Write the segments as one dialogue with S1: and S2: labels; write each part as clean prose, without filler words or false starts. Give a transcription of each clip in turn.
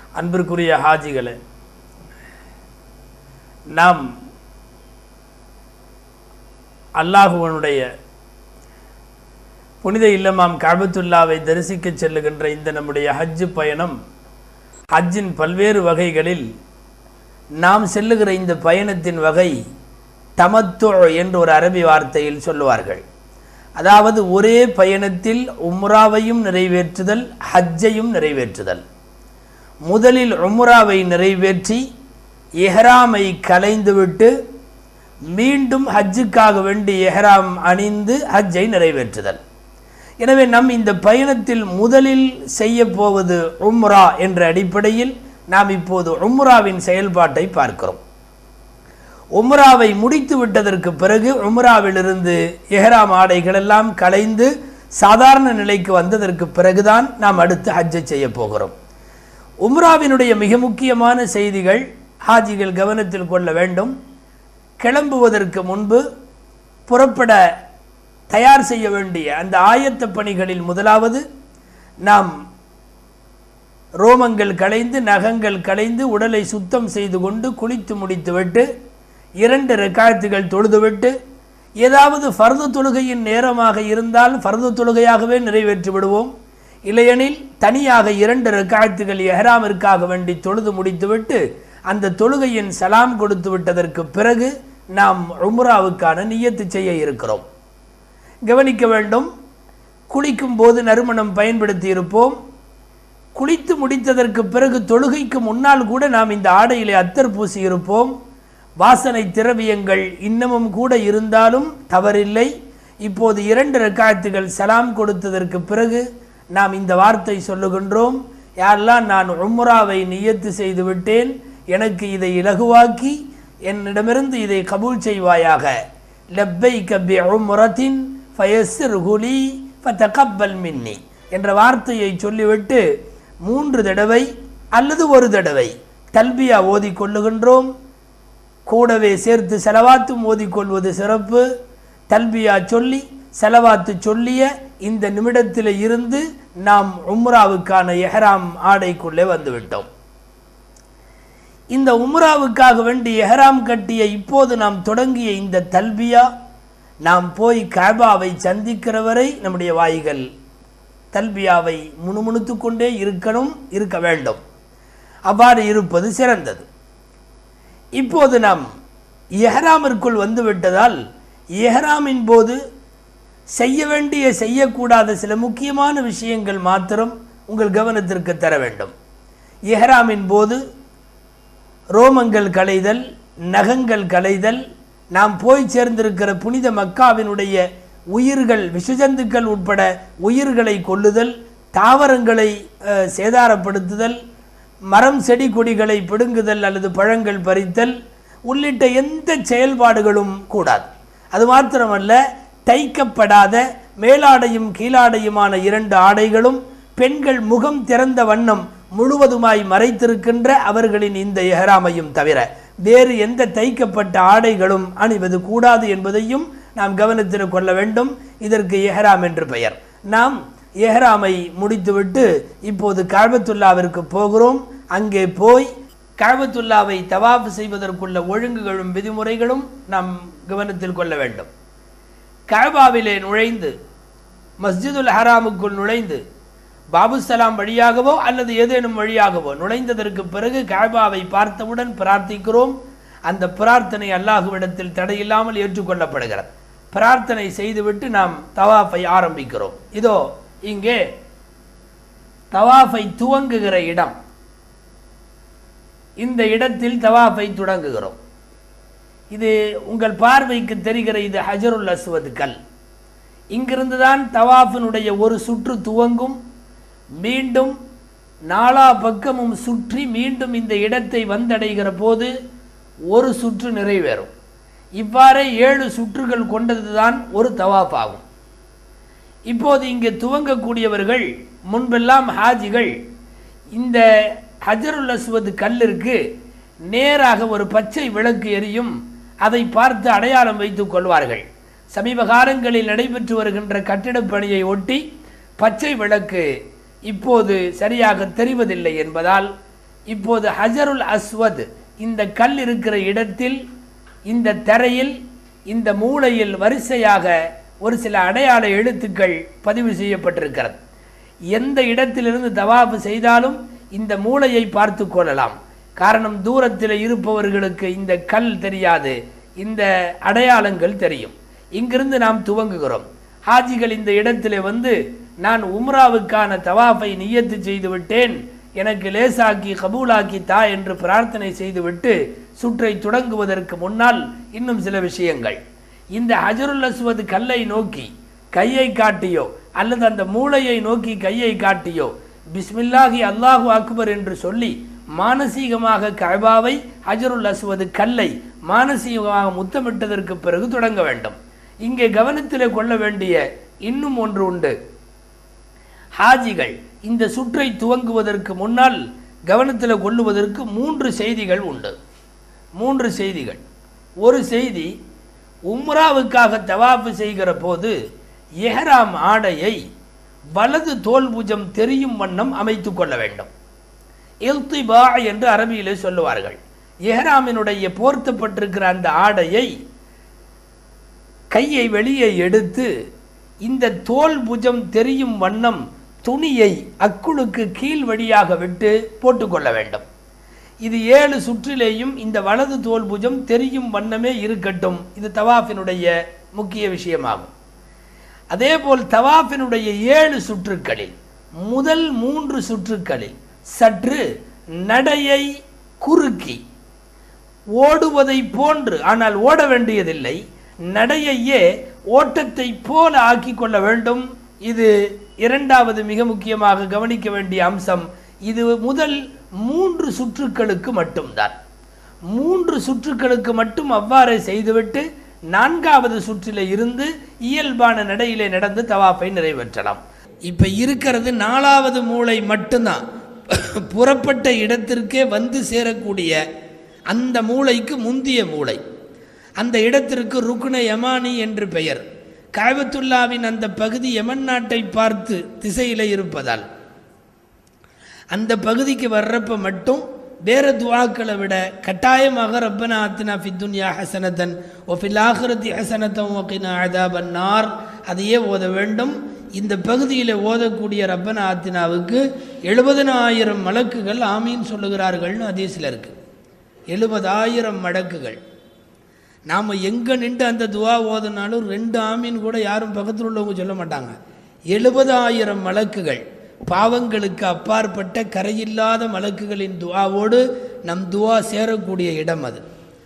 S1: அன்பிற்குரிய ஹாஜிகளே, நாம் அல்லாஹுவனுடைய புனித இல்லமாம் கஅபத்துல்லாவை தரிசிக்க செல்லுகின்ற இந்த நம்முடைய ஹஜ் பயணம், ஹஜ்ஜின் பல்வேறு வகைகளில் நாம் செல்லுகிற இந்த பயணத்தின் வகை தமத்து என்ற ஒரு அரபி வார்த்தையில் சொல்லுவார்கள். அதாவது ஒரே பயணத்தில் உம்ராவையும் நிறைவேற்றுதல், ஹஜ்ஜையும் நிறைவேற்றுதல். முதலில் உம்ராவை நிறைவேற்றி இஹ்ராமை கலைந்துவிட்டு மீண்டும் ஹஜ்ஜுக்காக வேண்டி இஹ்ராம் அணிந்து ஹஜ்ஜை நிறைவேற்றுதல். எனவே நம் இந்த பயணத்தில் முதலில் செய்ய போவது உம்ரா என்ற அடிப்படையில் நாம் இப்போது உம்ராவின் செயல்பாட்டை பார்க்கிறோம். உம்ராவை முடித்து விட்டதற்கு பிறகு உம்ராவிலிருந்து இஹ்ராம் ஆடைகள் எல்லாம் கலைந்து சாதாரண நிலைக்கு வந்ததற்கு பிறகுதான் நாம் அடுத்து ஹஜ்ஜை செய்ய போகிறோம். உம்ராவினுடைய மிக முக்கியமான செய்திகள் ஹாஜிகள் கவனத்தில் கொள்ள வேண்டும். கிளம்புவதற்கு முன்பு புறப்பட தயார் செய்ய வேண்டிய அந்த ஆயத்த பணிகளில் முதலாவது, நாம் ரோமங்கள் களைந்து நகங்கள் களைந்து உடலை சுத்தம் செய்து கொண்டு குளித்து முடித்துவிட்டு 2 ரக்காத்துகள் தொழுதுவிட்டு, ஏதாவது ஃபர்து தொழுகையின் நேரமாக இருந்தால் ஃபர்து தொழுகையாகவே நிறைவேற்றி விடுவோம். இல்லையெனில் தனியாக 2 ரக்காத்துகள் இஹ்ராமிற்காக வேண்டி தொழுது முடித்துவிட்டு அந்த தொழுகையின் சலாம் கொடுத்து விட்டதற்கு பிறகு நாம் உம்ராவுக்கான நியத்து செய்ய இருக்கிறோம். கவனிக்க வேண்டும், குளிக்கும் போது நறுமணம் பயன்படுத்தி இருப்போம். குளித்து முடித்ததற்கு பிறகு தொழுகைக்கு முன்னால் கூட நாம் இந்த ஆடையிலே அத்தர் பூசி இருப்போம். வாசனை திரவியங்கள் இன்னமும் கூட இருந்தாலும் தவறில்லை. இப்போது 2 ரக்காத்துகள் சலாம் கொடுத்ததற்கு பிறகு நாம் இந்த வார்த்தை சொல்லுகின்றோம், யா அல்லாஹ், நான் உம்ராவை நியத்து செய்து விட்டேன், எனக்கு இதை இலகுவாக்கி என்னிடமிருந்து இதை கபூல் செய்வாயாக. லப்பைக பிஉம்ரத்தின் ஃபயஸ்ஸிர்ஹு லீ ஃபதகப்பல் மின்னி என்ற வார்த்தையை சொல்லிவிட்டு 3 தடவை அல்லது 1 தடவை தல்பியா ஓதிக்கொள்ளுகின்றோம். கூடவே சேர்த்து செலவாத்தும் ஓதிக்கொள்வது சிறப்பு. தல்பியா சொல்லி செலவாத்து சொல்லிய இந்த நிமிடத்தில் இருந்து நாம் உம்ராவுக்கான இஹ்ராம் ஆடைக்குள்ளே வந்துவிட்டோம். இந்த உம்ராவுக்காக வேண்டி இஹ்ராம் கட்டிய இப்போது நாம் தொடங்கிய இந்த தல்பியா, நாம் போய் கஅபாவை சந்திக்கிற வரை நம்முடைய வாய்கள் தல்பியாவை முணுமுணுத்து கொண்டே இருக்க வேண்டும். அவ்வாறு இருப்பது சிறந்தது. இப்போது நாம் இஹ்ராமிற்குள் வந்துவிட்டதால் இஹ்ராமின் போது செய்ய வேண்டிய செய்யக்கூடாத சில முக்கியமான விஷயங்கள் மாத்திரம் உங்கள் கவனத்திற்கு தர வேண்டும். இஹ்ராமின் போது ரோமங்கள் களைதல், நகங்கள் களைதல், நாம் போய் சேர்ந்திருக்கிற புனித மக்காவினுடைய உயிர்கள், விஷஜந்துக்கள் உட்பட உயிர்களை கொல்லுதல், தாவரங்களை சேதாரப்படுத்துதல், மரம் செடி கொடிகளை பிடுங்குதல் அல்லது பழங்கள் பறித்தல் உள்ளிட்ட எந்த செயல்பாடுகளும் கூடாது. அது மாத்திரமல்ல, தைக்கப்படாத மேலாடையும் கீழாடையுமான 2 ஆடைகளும் பெண்கள் முகம் திறந்த வண்ணம் முழுவதுமாய் மறைத்திருக்கின்ற அவர்களின் இந்த இஹ்ராமையும் தவிர வேறு எந்த தைக்கப்பட்ட ஆடைகளும் அணிவது கூடாது என்பதையும் நாம் கவனத்தில் கொள்ள வேண்டும். இதற்கு இஹ்ராம் என்று பெயர். நாம் இஹ்ராமை முடித்துவிட்டு இப்போது கஅபத்துல்லாவிற்கு போகிறோம். அங்கே போய் கஅபத்துல்லாவை தவாஃப் செய்வதற்குள்ள ஒழுங்குகளும் விதிமுறைகளும் நாம் கவனத்தில் கொள்ள வேண்டும். கஅபாவிலே நுழைந்து மஸ்ஜிதுல் ஹராமுக்குள் நுழைந்து பாபுசலாம் வழியாகவோ அல்லது ஏதேனும் வழியாகவோ நுழைந்ததற்கு பிறகு கஅபாவை பார்த்தவுடன் பிரார்த்திக்கிறோம். அந்த பிரார்த்தனை அல்லாஹ்விடத்தில் தடையில்லாமல் ஏற்றுக்கொள்ளப்படுகிறது. பிரார்த்தனை செய்துவிட்டு நாம் தவாஃபை ஆரம்பிக்கிறோம். இதோ இங்கே தவாஃபை துவங்குகிற இடம். இந்த இடத்தில் தவாஃபை தொடங்குகிறோம். இது உங்கள் பார்வைக்கு தெரிகிற இது ஹஜருல் அஸ்வத் கல். இங்கிருந்து தான் தவாஃபினுடைய ஒரு சுற்று துவங்கும். மீண்டும் 4 பக்கமும் சுற்றி மீண்டும் இந்த இடத்தை வந்தடைகிற போது ஒரு சுற்று நிறைவேறும். இவ்வாறே 7 சுற்றுகள் கொண்டதுதான் ஒரு தவாஃப் ஆகும். இப்போது இங்கே துவங்கக்கூடியவர்கள், முன்பெல்லாம் ஹாஜிகள் இந்த ஹஜருல் அஸ்வத் கல்லிற்கு நேராக ஒரு பச்சை விளக்கு எரியும். அதை பார்த்து அடையாளம் வைத்துக் கொள்வார்கள். சமீப காலங்களில் நடைபெற்று வருகின்ற கட்டிடப் பணியை ஒட்டி பச்சை விளக்கு இப்போது சரியாக தெரிவதில்லை என்பதால் இப்போது ஹஜருல் அஸ்வத் இந்த கல் இருக்கிற இடத்தில், இந்த தரையில், இந்த மூலையில் வரிசையாக ஒரு சில அடையாள எழுத்துக்கள் பதிவு செய்யப்பட்டிருக்கிறது. எந்த இடத்திலிருந்து தவாஃப் செய்தாலும் இந்த மூலையை பார்த்து கொள்ளலாம். காரணம், தூரத்தில் இருப்பவர்களுக்கு இந்த கல் தெரியாது, இந்த அடையாளங்கள் தெரியும். இங்கிருந்து நாம் துவங்குகிறோம். ஹாஜிகள் இந்த இடத்திலே வந்து, நான் உம்ராவுக்கான தவாஃபை நியத்து செய்து விட்டேன், எனக்கு லேசாக்கி கபூலாக்கி தா என்று பிரார்த்தனை செய்துவிட்டு சுற்றை தொடங்குவதற்கு முன்னால் இன்னும் சில விஷயங்கள். இந்த ஹஜருல் அஸ்வத் கல்லை நோக்கி கையை காட்டியோ அல்லது அந்த மூளையை நோக்கி கையை காட்டியோ பிஸ்மில்லாஹி அல்லாஹு அக்பர் என்று சொல்லி மானசீகமாக கஅபாவை, ஹஜருல் அஸ்வத் கல்லை மானசீகமாக முத்தமிட்டதற்கு பிறகு தொடங்க வேண்டும். இங்கே கவனத்தில் கொள்ள வேண்டிய இன்னும் ஒன்று உண்டு. ஹாஜிகள் இந்த சுற்றை துவங்குவதற்கு முன்னால் கவனத்தில் கொள்ளுவதற்கு 3 செய்திகள் உண்டு. 3 செய்திகள். ஒரு செய்தி, உம்ராவுக்காக தவாஃப் செய்கிற போது எஹ்ராம் ஆடையை வலது தோல் புஜம் தெரியும் வண்ணம் அமைத்து கொள்ள வேண்டும். இல்திபா என்று அரபியிலே சொல்லுவார்கள். எஹ்ராமினுடைய போர்த்தப்பட்டிருக்கிற அந்த ஆடையை கையை வெளியே எடுத்து இந்த தோல் புஜம் தெரியும் வண்ணம் துணியை அக்குளுக்கு கீழ் வழியாக விட்டு போட்டுக்கொள்ள வேண்டும். இது 7 சுற்றிலேயும் இந்த வலது தோல் புஜம் தெரியும் வண்ணமே இருக்கட்டும். இது தவாஃபினுடைய முக்கிய விஷயமாகும். அதேபோல் தவாஃபினுடைய 7 சுற்றுக்களில் முதல் 3 சுற்றுக்களில் சற்று நடையை குறுக்கி ஓடுவதை போன்று, ஆனால் ஓட வேண்டியதில்லை, நடையையே ஓட்டத்தை போல ஆக்கி கொள்ள வேண்டும். இது இரண்டாவது மிக முக்கியமாக கவனிக்க வேண்டிய அம்சம். இது முதல் 3 சுற்றுக்களுக்கு மட்டும்தான். 3 சுற்றுக்களுக்கு மட்டும் அவ்வாறே செய்துவிட்டு 4வது சுற்றிலே இருந்து இயல்பான நடையிலே நடந்து தவாஃபை நிறைவேற்றலாம். இப்போ இருக்கிறது 4வது மூளை மட்டும்தான். புறப்பட்ட இடத்திற்கே வந்து சேரக்கூடிய அந்த மூளைக்கு முந்திய மூளை, அந்த இடத்திற்கு ருக்னே யமானி என்று பெயர். காபத்துல்லாவின் அந்த பகுதி யமன் நாட்டை பார்த்து திசையில் இருப்பதால் அந்த பகுதிக்கு வர்றப்ப மட்டும் வேற துஆக்களை விட கட்டாயமாக ரப்பனா ஆத்தினா ஃபித் துன்யா ஹஸனத்தன் வ ஃபில் ஆখিরাতি ஹஸனத்தன் வ கினா அஸாபன் நார் அதையே ஓத வேண்டும். இந்த பகுதியில் ஓதக்கூடிய ரப்பனா ஆத்தினாவுக்கு 70,000 மலக்குகள் ஆமீன் சொல்லுகிறார்கள்னு ஹதீஸில் இருக்குது. 70,000 மடக்குகள். நாம் எங்கே நின்று அந்த துவா ஓதுனாலும் 2 ஆமீன் கூட யாரும் பக்கத்தில் உள்ளவங்க சொல்ல மாட்டாங்க. 70,000 மலக்குகள், பாவங்களுக்கு அப்பாற்பட்ட கரையில்லாத மலக்குகளின் துவாவோடு நம் துவா சேரக்கூடிய இடம் அது.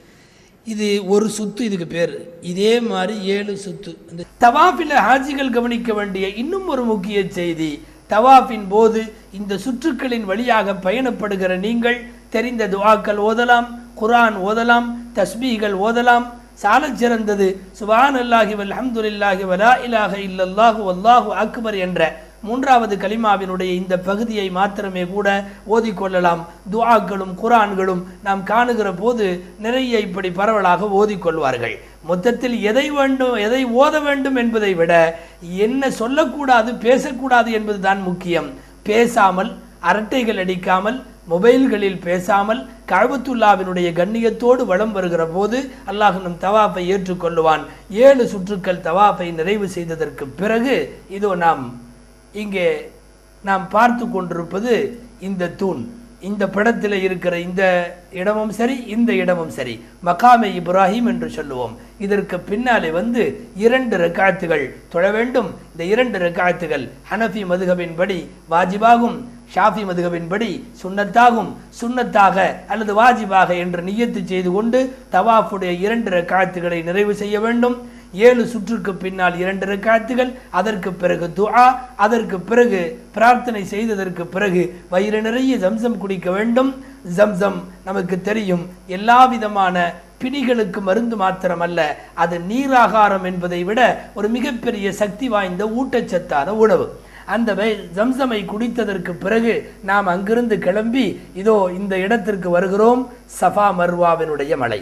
S1: இது ஒரு சுத்து, இதுக்கு பேர். இதே மாதிரி 7 சுத்து. இந்த தவாஃபில் ஹாஜிகள் கவனிக்க வேண்டிய இன்னும் ஒரு முக்கிய செய்தி, தவாஃபின் போது இந்த சுற்றுக்களின் வழியாக பயணப்படுகிற நீங்கள் தெரிந்த துஆக்கள் ஓதலாம், குர்ஆன் ஓதலாம், தஸ்பீகள் ஓதலாம். சாலச் சிறந்தது சுப்ஹானல்லாஹி வல்ஹம்துலில்லாஹி வலா இலாஹ இல்லல்லாஹு வல்லாஹு அக்பர் என்ற 3வது கலிமாவினுடைய இந்த பகுதியை மாத்திரமே கூட ஓதிக்கொள்ளலாம். துஆக்களும் குர்ஆன்களும் நாம் காணுகிற போது நிறைய இப்படி பரவலாக ஓதிக்கொள்வார்கள். மொத்தத்தில் எதை ஓத வேண்டும் என்பதை விட என்ன சொல்லக்கூடாது, பேசக்கூடாது என்பதுதான் முக்கியம். பேசாமல், அரட்டைகள் அடிக்காமல், மொபைல்களில் பேசாமல் கஅபத்துல்லாவினுடைய கண்ணியத்தோடு வலம் வருகிற போது அல்லாஹ் நம் தவாஃபை ஏற்றுக்கொள்ளுவான். 7 சுற்றுக்கள் தவாஃபை நிறைவு செய்ததற்கு பிறகு இதோ இங்கே நாம் பார்த்து கொண்டிருப்பது இந்த தூண். இந்த படத்தில் இருக்கிற இந்த இடமும் சரி, இந்த இடமும் சரி, மகாமே இப்ராஹிம் என்று சொல்லுவோம். இதற்கு பின்னாலே 2 ரக்காத்துகள் தொழ வேண்டும். இந்த 2 ரக்காத்துகள் ஹனஃபி மதுஹபின் படி வாஜிபாகும், ஷாஃபி மதுஹபின் படி சுன்னத்தாக அல்லது வாஜிபாக என்று நியத்து செய்து கொண்டு தவாஃபுடைய 2 ரக்காத்துகளை நிறைவு செய்ய வேண்டும். 7 சுற்றுக்கு பின்னால் 2 ரக்காத்துகள், அதற்கு பிறகு துஆ, அதற்கு பிறகு பிரார்த்தனை செய்ததற்கு பிறகு வயிறு நிறைய ஜம்சம் குடிக்க வேண்டும். ஜம்சம் நமக்கு தெரியும், எல்லா விதமான பிணிகளுக்கு மருந்து மாத்திரமல்ல, அது நீராகாரம் என்பதை விட ஒரு மிகப்பெரிய சக்தி வாய்ந்த ஊட்டச்சத்தான உணவு. அந்த ஜம்சமை குடித்ததற்கு பிறகு நாம் அங்கிருந்து கிளம்பி இதோ இந்த இடத்திற்கு வருகிறோம். சஃபா மர்வாவினுடைய மலை.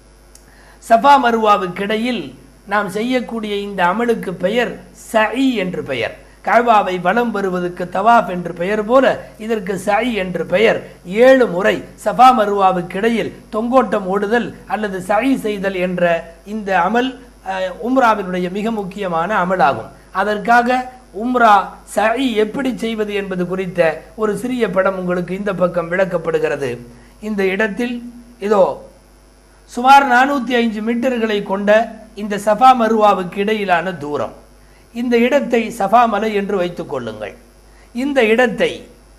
S1: சஃபா மர்வாவுக்கிடையில் நாம் செய்யக்கூடிய இந்த அமலுக்கு பெயர் சஇ என்று பெயர். கஅபாவை வலம் வருவதற்கு தவாப் என்று பெயர் போல இதற்கு சஇ என்று பெயர். 7 முறை சஃபா மர்வாவுக்கு இடையில் தொங்கோட்டம் ஓடுதல் அல்லது சஇ செய்தல் என்ற இந்த அமல் உம்ராவினுடைய மிக முக்கியமான அமலாகும். அதற்காக உம்ரா சஇ எப்படி செய்வது என்பது குறித்த ஒரு சிறிய படம் உங்களுக்கு இந்த பக்கம் விளக்கப்படுகிறது. இந்த இடத்தில் இதோ சுமார் 405 மீட்டர்களை கொண்ட இந்த சஃபா மர்வாவுக்கு இடையிலான தூரம். இந்த இடத்தை சஃபா மலை என்று வைத்துக் கொள்ளுங்கள். இந்த இடத்தை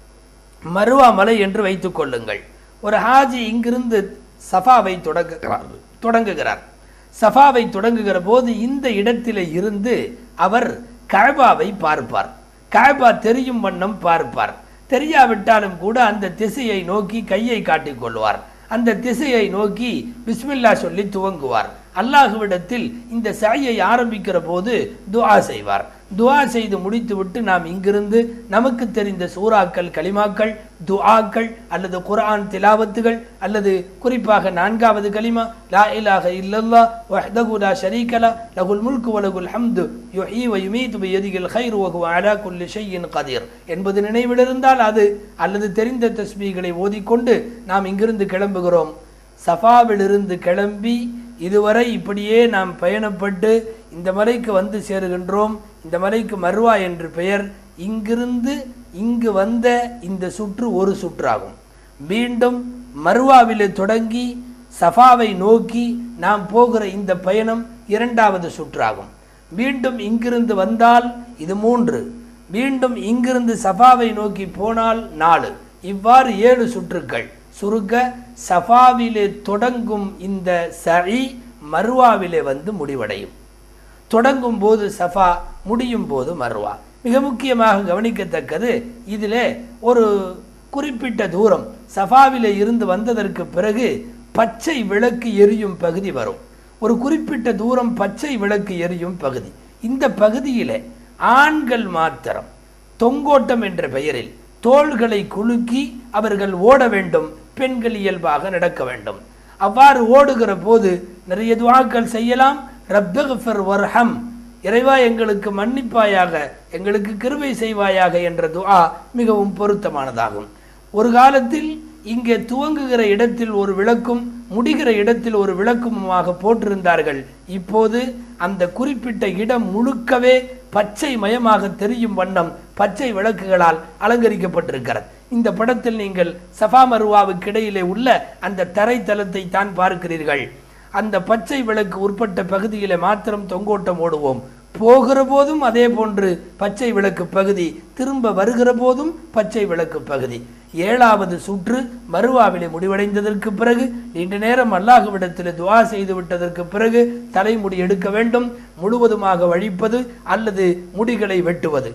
S1: மர்வா மலை என்று வைத்துக் கொள்ளுங்கள். ஒரு ஹாஜி இங்கிருந்து சஃபாவை தொடங்குகிறார். சஃபாவை தொடங்குகிற போது இந்த இடத்திலே இருந்து அவர் கஅபாவை பார்ப்பார். கஅபா தெரியும் வண்ணம் பார்ப்பார். தெரியாவிட்டாலும் கூட அந்த திசையை நோக்கி கையை காட்டிக் கொள்வார். அந்த திசையை நோக்கி பிஸ்மில்லா சொல்லி துவங்குவார். அல்லாஹ்விடத்தில் இந்த சஅயை ஆரம்பிக்கிற போது துஆ செய்வார். துஆ செய்து முடித்துவிட்டு நாம் இங்கிருந்து நமக்கு தெரிந்த சூறாக்கள், கலிமாக்கள், துஆக்கள் அல்லது குர்ஆன் திலாவத்துகள் அல்லது குறிப்பாக 4வது கலிமா லா இலாஹ இல்லல்லாஹ் வஹ்தஹு லா ஷரீக லஹ் லஹுல் முல்கு வ லஹுல் ஹம்து யுஹ்யி வ யுமீது பியதிஹில் கைரு வ ஹுவ அலா குல்லி ஷைஇன் கதீர் என்பது நினைவில் இருந்தால் அது அல்லது தெரிந்த தஸ்பீகளை ஓதிக்கொண்டு நாம் இங்கிருந்து கிளம்புகிறோம். சஃபாவிலிருந்து கிளம்பி இதுவரை இப்படியே நாம் பயணப்பட்டு இந்த மலைக்கு வந்து சேருகின்றோம். இந்த மலைக்கு மர்வா என்று பெயர். இங்கிருந்து இங்கு வந்த இந்த சுற்று ஒரு சுற்றாகும். மீண்டும் மர்வாவிலே தொடங்கி சஃபாவை நோக்கி நாம் போகிற இந்த பயணம் 2வது சுற்றாகும். மீண்டும் இங்கிருந்து வந்தால் இது 3. மீண்டும் இங்கிருந்து சஃபாவை நோக்கி போனால் 4. இவ்வாறு 7 சுற்றுக்கள். சுருக்க சஃபாவிலே தொடங்கும் இந்த சஇ மர்வாவிலே வந்து முடிவடையும். தொடங்கும் போது சஃபா, முடியும் போது மர்வா. மிக முக்கியமாக கவனிக்கத்தக்கது, இதிலே ஒரு குறிப்பிட்ட தூரம் சஃபாவிலே இருந்து வந்ததற்கு பிறகு பச்சை விளக்கு எரியும் பகுதி வரும். ஒரு குறிப்பிட்ட தூரம் பச்சை விளக்கு எரியும் பகுதி. இந்த பகுதியிலே ஆண்கள் மாத்திரம் தொங்கோட்டம் என்ற பெயரில் தோள்களை குலுக்கி அவர்கள் ஓட வேண்டும். பெண்கள் இயல்பாக நடக்க வேண்டும். அவ்வாறு ஓடுகிற போது நிறைய துஆக்கள் செய்யலாம். ரப்பிக்ஃபிர் வர்ஹம், இறைவா எங்களுக்கு மன்னிப்பாயாக, எங்களுக்கு கிருபை செய்வாயாக என்ற துஆ மிகவும் பொருத்தமானதாகும். ஒரு காலத்தில் இங்கே துவங்குகிற இடத்தில் ஒரு விளக்கும் முடிகிற இடத்தில் ஒரு விளக்குமாக போட்டிருந்தார்கள். இப்போது அந்த குறிப்பிட்ட இடம் முழுக்கவே பச்சை மயமாக தெரியும் வண்ணம் பச்சை விளக்குகளால் அலங்கரிக்கப்பட்டிருக்கிறது. இந்த படத்தில் நீங்கள் சஃபா மர்வாவுக்கு இடையிலே உள்ள அந்த தரைத்தளத்தை தான் பார்க்கிறீர்கள். அந்த பச்சை விளக்கு உட்பட்ட பகுதியிலே மாத்திரம் தொங்கோட்டம் ஓடுவோம். போகிற போதும் அதே போன்று பச்சை விளக்கு பகுதி, திரும்ப வருகிற போதும் பச்சை விளக்கு பகுதி. 7வது சுற்று மர்வாவிலே முடிவடைந்ததற்கு பிறகு நீண்ட நேரம் அல்லாஹ்விடத்தில் துஆ செய்து விட்டதற்கு பிறகு தலைமுடி எடுக்க வேண்டும். முழுவதுமாக வழிப்பது அல்லது முடிகளை வெட்டுவது.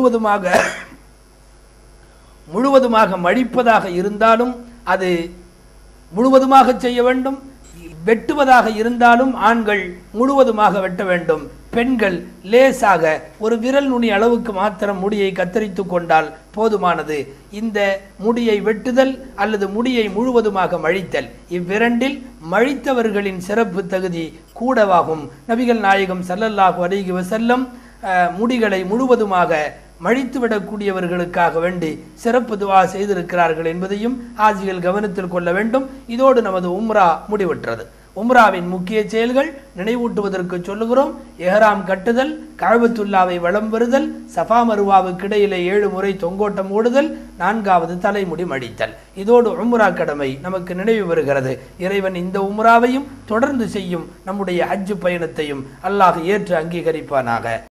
S1: முழுவதுமாக மழிப்பதாக இருந்தாலும் அது முழுவதுமாக செய்ய வேண்டும். வெட்டுவதாக இருந்தாலும் ஆண்கள் முழுவதுமாக வெட்ட வேண்டும். பெண்கள் லேசாக ஒரு விரல் நுனி அளவுக்கு மாத்திரம் முடியை கத்தரித்து கொண்டால் போதுமானது. இந்த முடியை வெட்டுதல் அல்லது முடியை முழுவதுமாக மழித்தல், இவ்விரண்டில் மழித்தவர்களின் சிறப்பு தகுதி கூடவாகும். நபிகள் நாயகம் ஸல்லல்லாஹு அலைஹி வஸல்லம் முடிகளை முழுவதுமாக மழித்துவிடக்கூடியவர்களுக்காக வேண்டி சிறப்பு துஆ செய்திருக்கிறார்கள் என்பதையும் ஆஜிகள் கவனத்தில் கொள்ள வேண்டும். இதோடு நமது உம்ரா முடிவுற்றது. உம்ராவின் முக்கிய செயல்கள் நினைவூட்டுவதற்கு சொல்லுகிறோம். எஹ்ராம் கட்டுதல், கஅபத்துல்லாவை வலம் வருதல், சஃபா மர்வாவுக்கு இடையிலே 7 முறை தொங்கோட்டம் ஓடுதல், 4வது தலைமுடி மடித்தல். இதோடு உம்ரா கடமை நமக்கு நினைவு வருகிறது. இறைவன் இந்த உம்ராவையும் தொடர்ந்து செய்யும் நம்முடைய ஹஜ் பயணத்தையும் அல்லாஹ் ஏற்று அங்கீகரிப்பானாக.